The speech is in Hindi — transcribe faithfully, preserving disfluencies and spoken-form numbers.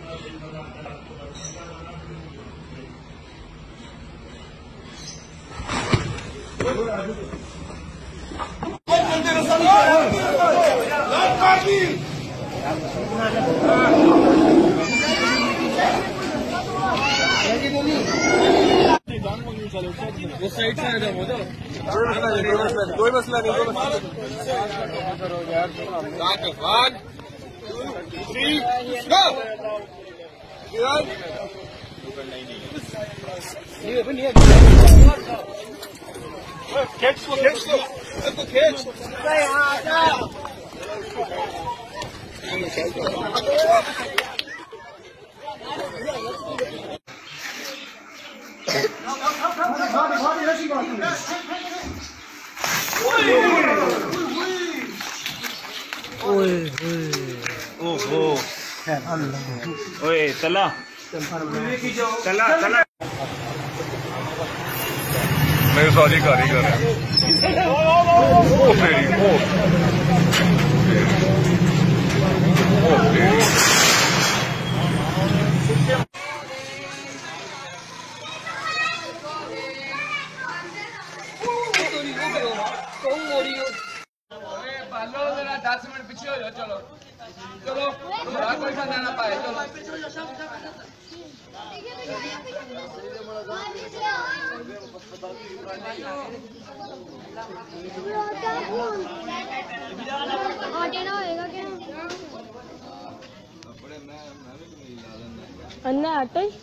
वो साइड से आ जाओ, कोई मसला नहीं, कोई मसला नहीं, कोई मसला नहीं। One two three go. खींच लो, खींच लो, खींच। ओहो ओए चला चला चला मेरे सारी कारीगर है। ओ तेरी ओ ओ तेरी दस मिनट पीछे हो जाओ। चलो चलो कोई खाना ना पाए। चलो अन्ना आटा ही